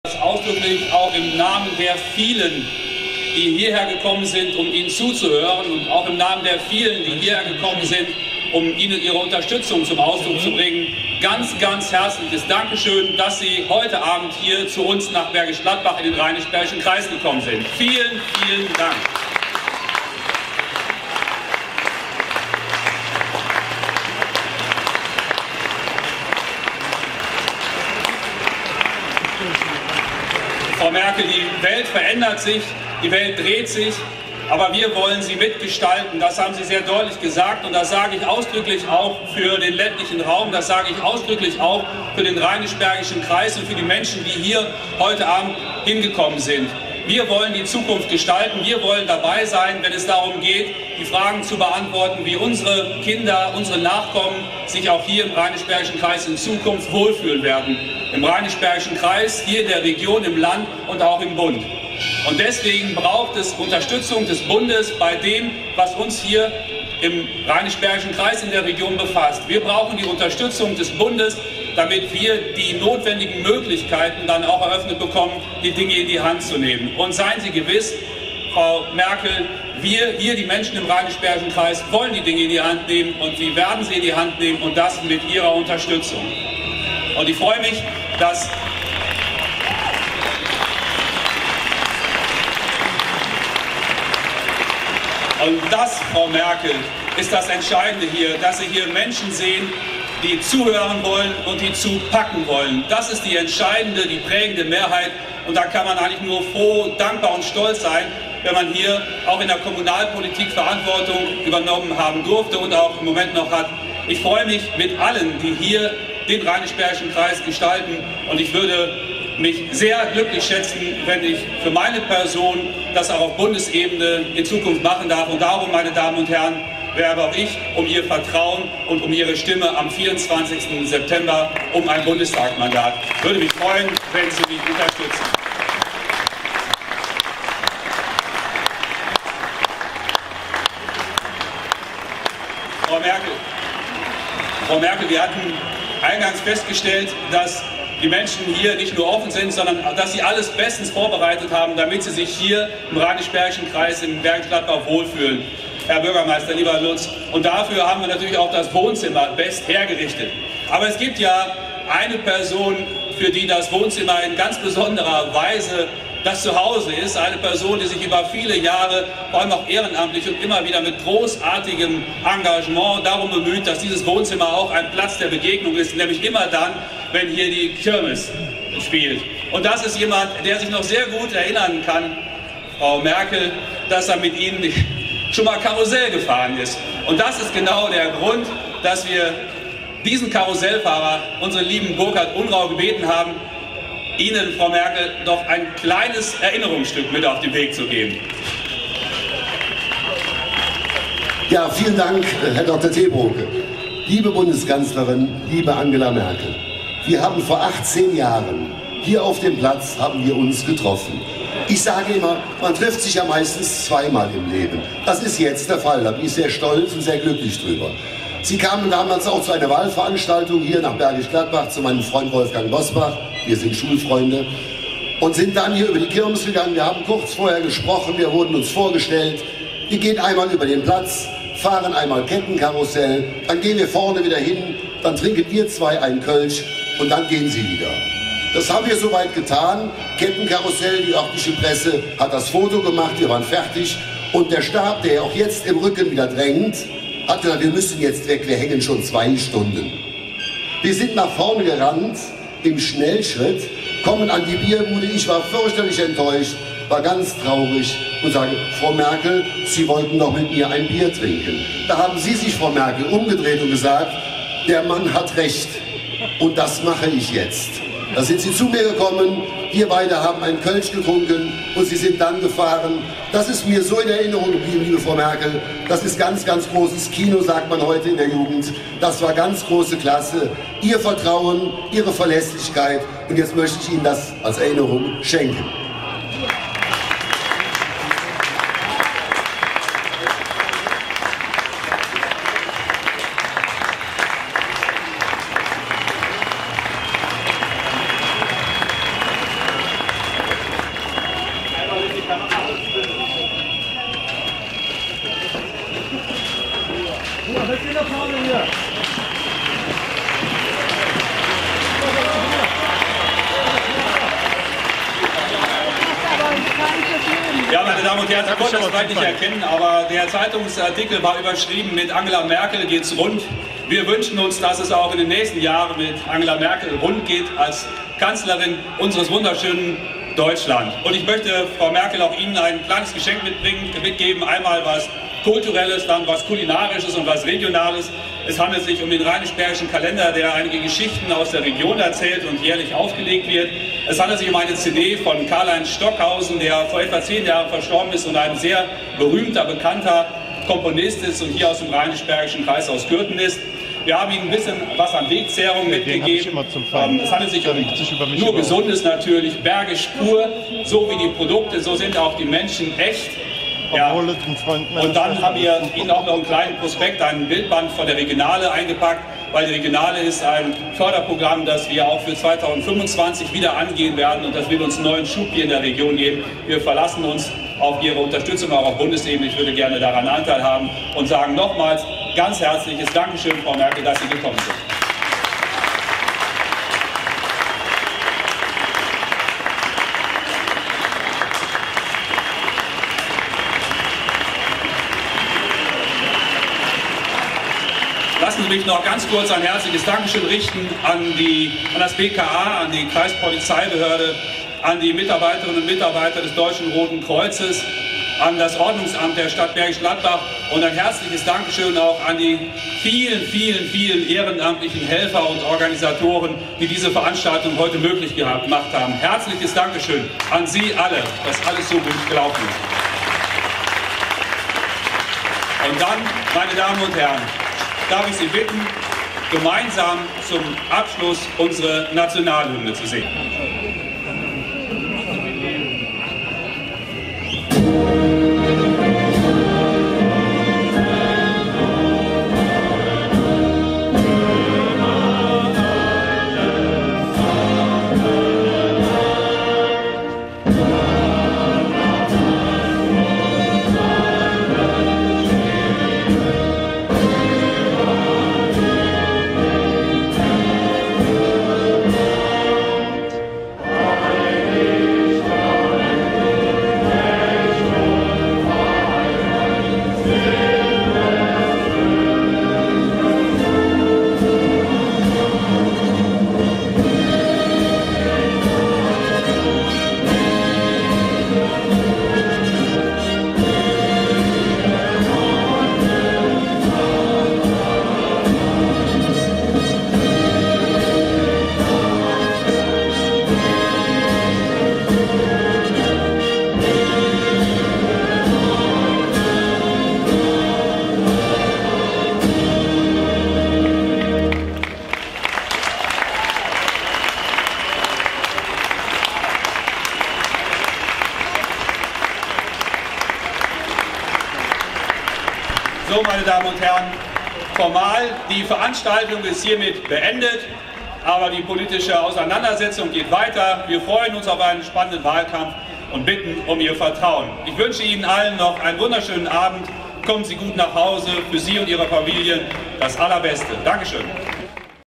Ausdrücklich auch im Namen der vielen, die hierher gekommen sind, um Ihnen zuzuhören, und auch im Namen der vielen, die hierher gekommen sind, um Ihnen ihre Unterstützung zum Ausdruck zu bringen, ganz, ganz herzliches Dankeschön, dass Sie heute Abend hier zu uns nach Bergisch Gladbach in den Rheinisch-Bergischen Kreis gekommen sind. Vielen, vielen Dank. Frau Merkel, die Welt verändert sich, die Welt dreht sich, aber wir wollen sie mitgestalten. Das haben Sie sehr deutlich gesagt, und das sage ich ausdrücklich auch für den ländlichen Raum, das sage ich ausdrücklich auch für den Rheinisch-Bergischen Kreis und für die Menschen, die hier heute Abend hingekommen sind. Wir wollen die Zukunft gestalten, wir wollen dabei sein, wenn es darum geht, die Fragen zu beantworten, wie unsere Kinder, unsere Nachkommen sich auch hier im Rheinisch-Bergischen Kreis in Zukunft wohlfühlen werden. Im Rheinisch-Bergischen Kreis, hier in der Region, im Land und auch im Bund. Und deswegen braucht es Unterstützung des Bundes bei dem, was uns hier im Rheinisch-Bergischen Kreis in der Region befasst. Wir brauchen die Unterstützung des Bundes, damit wir die notwendigen Möglichkeiten dann auch eröffnet bekommen, die Dinge in die Hand zu nehmen. Und seien Sie gewiss, Frau Merkel, wir hier, die Menschen im Rheinisch-Bergischen Kreis, wollen die Dinge in die Hand nehmen, und wir werden sie in die Hand nehmen, und das mit Ihrer Unterstützung. Und ich freue mich, dass und das, Frau Merkel, ist das Entscheidende hier, dass Sie hier Menschen sehen, die zuhören wollen und die zupacken wollen. Das ist die entscheidende, die prägende Mehrheit, und da kann man eigentlich nur froh, dankbar und stolz sein, wenn man hier auch in der Kommunalpolitik Verantwortung übernommen haben durfte und auch im Moment noch hat. Ich freue mich mit allen, die hier den Rheinisch-Bergischen Kreis gestalten, und ich würde mich sehr glücklich schätzen, wenn ich für meine Person das auch auf Bundesebene in Zukunft machen darf. Und darum, meine Damen und Herren, werbe auch ich um Ihr Vertrauen und um Ihre Stimme am 24. September um ein Bundestagsmandat. Ich würde mich freuen, wenn Sie mich unterstützen. Frau Merkel, wir hatten eingangs festgestellt, dass die Menschen hier nicht nur offen sind, sondern dass sie alles bestens vorbereitet haben, damit sie sich hier im Rheinisch-Bergischen Kreis in Bergisch Gladbach wohlfühlen. Herr Bürgermeister, lieber Lutz, und dafür haben wir natürlich auch das Wohnzimmer best hergerichtet. Aber es gibt ja eine Person, für die das Wohnzimmer in ganz besonderer Weise das Zuhause ist, eine Person, die sich über viele Jahre, vor allem auch ehrenamtlich und immer wieder mit großartigem Engagement darum bemüht, dass dieses Wohnzimmer auch ein Platz der Begegnung ist, nämlich immer dann, wenn hier die Kirmes spielt. Und das ist jemand, der sich noch sehr gut erinnern kann, Frau Merkel, dass er mit Ihnen schon mal Karussell gefahren ist. Und das ist genau der Grund, dass wir diesen Karussellfahrer, unseren lieben Burkhard Ungrau, gebeten haben, Ihnen, Frau Merkel, noch ein kleines Erinnerungsstück mit auf den Weg zu geben. Ja, vielen Dank, Herr Dr. Teebroke. Liebe Bundeskanzlerin, liebe Angela Merkel, wir haben vor 18 Jahren hier auf dem Platz haben wir uns getroffen. Ich sage immer, man trifft sich ja meistens zweimal im Leben. Das ist jetzt der Fall, da bin ich sehr stolz und sehr glücklich drüber. Sie kamen damals auch zu einer Wahlveranstaltung hier nach Bergisch Gladbach zu meinem Freund Wolfgang Bosbach. Wir sind Schulfreunde und sind dann hier über die Kirmes gegangen. Wir haben kurz vorher gesprochen, wir wurden uns vorgestellt. Wir gehen einmal über den Platz, fahren einmal Kettenkarussell, dann gehen wir vorne wieder hin, dann trinken wir zwei einen Kölsch und dann gehen sie wieder. Das haben wir soweit getan. Kettenkarussell, die örtliche Presse hat das Foto gemacht, wir waren fertig. Und der Stab, der auch jetzt im Rücken wieder drängt, hat gesagt, wir müssen jetzt weg, wir hängen schon 2 Stunden. Wir sind nach vorne gerannt, im Schnellschritt, kommen an die Bierbude. Ich war fürchterlich enttäuscht, war ganz traurig und sage, Frau Merkel, Sie wollten doch mit mir ein Bier trinken. Da haben Sie sich, Frau Merkel, umgedreht und gesagt, der Mann hat recht und das mache ich jetzt. Da sind Sie zu mir gekommen, wir beide haben einen Kölsch getrunken und Sie sind dann gefahren. Das ist mir so in Erinnerung geblieben, liebe Frau Merkel. Das ist ganz, ganz großes Kino, sagt man heute in der Jugend. Das war ganz große Klasse. Ihr Vertrauen, Ihre Verlässlichkeit. Und jetzt möchte ich Ihnen das als Erinnerung schenken. Damen und Herren, Sie konnten das vielleicht nicht erkennen, aber der Zeitungsartikel war überschrieben mit Angela Merkel geht's rund. Wir wünschen uns, dass es auch in den nächsten Jahren mit Angela Merkel rund geht als Kanzlerin unseres wunderschönen Deutschland. Und ich möchte, Frau Merkel, auch Ihnen ein kleines Geschenk mitgeben. Einmal was Kulturelles, dann was Kulinarisches und was Regionales. Es handelt sich um den Rheinisch-Bergischen Kalender, der einige Geschichten aus der Region erzählt und jährlich aufgelegt wird. Es handelt sich um eine CD von Karl-Heinz Stockhausen, der vor etwa 10 Jahren verstorben ist und ein sehr berühmter, bekannter Komponist ist und hier aus dem Rheinisch-Bergischen Kreis aus Kürten ist. Wir haben Ihnen ein bisschen was an Wegzehrung mitgegeben. Es handelt sich um nur Gesundes natürlich, bergisch pur, so wie die Produkte, so sind auch die Menschen echt. Ja. Und dann haben wir Ihnen auch noch einen kleinen Prospekt, einen Bildband von der Regionale eingepackt, weil die Regionale ist ein Förderprogramm, das wir auch für 2025 wieder angehen werden und das wird uns einen neuen Schub hier in der Region geben. Wir verlassen uns auf Ihre Unterstützung auch auf Bundesebene. Ich würde gerne daran Anteil haben und sagen nochmals ganz herzliches Dankeschön, Frau Merkel, dass Sie gekommen sind. Lassen Sie mich noch ganz kurz ein herzliches Dankeschön richten an das BKA, an die Kreispolizeibehörde, an die Mitarbeiterinnen und Mitarbeiter des Deutschen Roten Kreuzes, an das Ordnungsamt der Stadt Bergisch Gladbach und ein herzliches Dankeschön auch an die vielen, vielen, vielen ehrenamtlichen Helfer und Organisatoren, die diese Veranstaltung heute möglich gemacht haben. Herzliches Dankeschön an Sie alle, dass alles so gut gelaufen ist. Und dann, meine Damen und Herren, darf ich Sie bitten, gemeinsam zum Abschluss unsere Nationalhymne zu singen. So, meine Damen und Herren, formal, die Veranstaltung ist hiermit beendet, aber die politische Auseinandersetzung geht weiter. Wir freuen uns auf einen spannenden Wahlkampf und bitten um Ihr Vertrauen. Ich wünsche Ihnen allen noch einen wunderschönen Abend. Kommen Sie gut nach Hause, für Sie und Ihre Familie das Allerbeste. Dankeschön.